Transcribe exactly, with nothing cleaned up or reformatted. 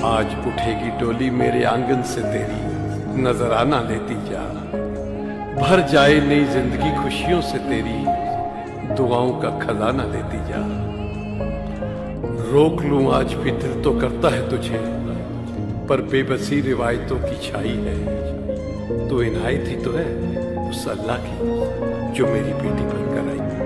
आज उठेगी डोली मेरे आंगन से तेरी, नजराना लेती जा। भर जाए नई जिंदगी खुशियों से तेरी, दुआओं का खजाना लेती जा। रोक लूं आज भी दिल तो करता है तुझे, पर बेबसी रिवायतों की छाई है। तो इनायत ही तो है उस अल्लाह की जो मेरी बेटी बनकर आई।